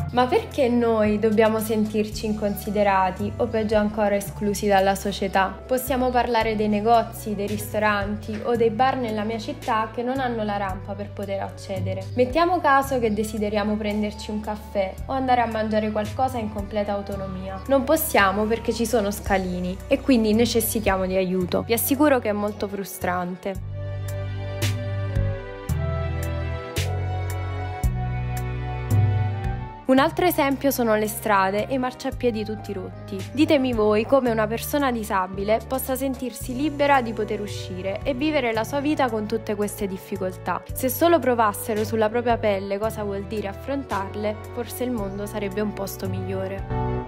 Ma perché noi dobbiamo sentirci inconsiderati o peggio ancora esclusi dalla società? Possiamo parlare dei negozi, dei ristoranti o dei bar nella mia città che non hanno la rampa per poter accedere. Mettiamo caso che desideriamo prenderci un caffè o andare a mangiare qualcosa in completa autonomia. Non possiamo perché ci sono scalini e quindi necessitiamo di aiuto. Vi assicuro che è molto frustrante. Un altro esempio sono le strade e i marciapiedi tutti rotti. Ditemi voi come una persona disabile possa sentirsi libera di poter uscire e vivere la sua vita con tutte queste difficoltà. Se solo provassero sulla propria pelle cosa vuol dire affrontarle, forse il mondo sarebbe un posto migliore.